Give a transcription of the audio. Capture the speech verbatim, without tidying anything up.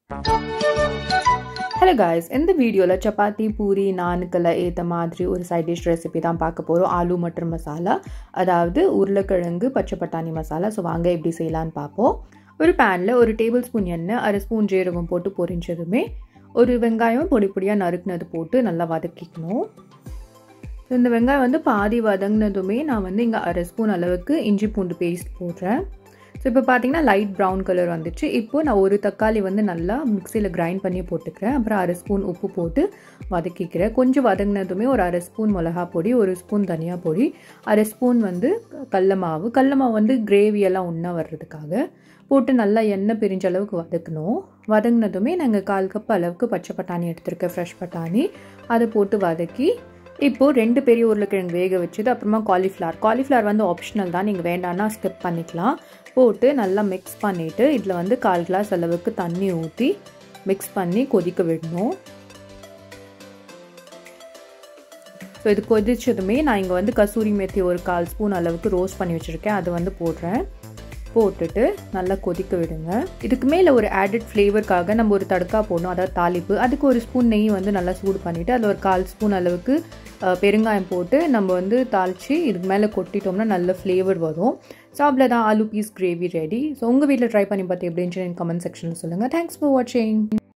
Hello guys, in the video la chapathi, poori, naan kala eta madri ஒரு side dish recipe தான் பார்க்க போறோம். Aloo Matar Masala, அதாவது உருளைக்கிழங்கு பச்சை பட்டாணி மசாலா. சோ வாங்க எப்படி செய்யலாம்னு பாப்போம். ஒரு panல ஒரு டேபிள்ஸ்பூன் எண்ணெய், அரை ஸ்பூன் ஜீரகம் போட்டு பொரிஞ்சதுமே ஒரு வெங்காயம் பொடி பொடியா நறுக்குனது போட்டு நல்லா வதக்கிக்கணும். இந்த வெங்காயம் வந்து பாதி வதங்கினதுமே நான் வந்து இங்க அரை ஸ்பூன் அளவுக்கு இஞ்சி பூண்டு பேஸ்ட் போடுறேன். ஸோ இப்போ பார்த்தீங்கன்னா லைட் ப்ரௌன் கலர் வந்துச்சு. இப்போது நான் ஒரு தக்காளி வந்து நல்லா மிக்சியில் கிரைண்ட் பண்ணி போட்டுக்கிறேன். அப்புறம் அரை ஸ்பூன் உப்பு போட்டு வதக்கிக்கிறேன். கொஞ்சம் வதங்கினதுமே ஒரு அரை ஸ்பூன் மிளகா பொடி, ஒரு ஸ்பூன் தனியா பொடி, அரை ஸ்பூன் வந்து கடல மாவு. கடல மாவு வந்து கிரேவியெல்லாம் ஒன்றா வர்றதுக்காக போட்டு நல்லா எண்ணெய் பிரிஞ்ச அளவுக்கு வதக்கணும். வதங்கினதுமே நாங்கள் கால் கப் அளவுக்கு பச்சை பட்டாணி எடுத்துருக்கேன், ஃப்ரெஷ் பட்டாணி. அதை போட்டு வதக்கி இப்போது ரெண்டு பெரிய உருளைக்கிழங்கு வேக வச்சது, அப்புறமா காலிஃப்ளவர். காலிஃப்ளவர் வந்து ஆப்ஷனல் தான், நீங்கள் வேண்டான்னா ஸ்கிப் பண்ணிக்கலாம். போட்டு நல்லா மிக்ஸ் பண்ணிவிட்டு இதில் வந்து கால் கிளாஸ் அளவுக்கு தண்ணி ஊற்றி மிக்ஸ் பண்ணி கொதிக்க விடணும். ஸோ இது கொதிச்சதுமே நான் இங்கே வந்து கசூரி மேத்தி ஒரு கால் ஸ்பூன் அளவுக்கு ரோஸ்ட் பண்ணி வச்சுருக்கேன், அது வந்து போடுறேன். போட்டுட்டு நல்லா கொதிக்க விடுங்க. இதுக்கு மேலே ஒரு ஆடட் ஃப்ளேவருக்காக நம்ம ஒரு தடுக்கா போடணும், அதாவது தாளிப்பு. அதுக்கு ஒரு ஸ்பூன் நெய் வந்து நல்லா சூடு பண்ணிவிட்டு அதில் ஒரு கால் ஸ்பூன் அளவுக்கு பெருங்காயம் போட்டு நம்ம வந்து தாளித்து இதுக்கு மேலே கொட்டிட்டோம்னா நல்ல ஃப்ளேவர் வரும். ஸோ அவ்வளோதான், aloo peas gravy ready. So உங்கள் வீட்டில் ட்ரை பண்ணி பார்த்து எப்படி இருந்துச்சுன்னு கமெண்ட் செக்ஷனில் சொல்லுங்கள். தேங்க்ஸ் ஃபார் வாட்சிங்.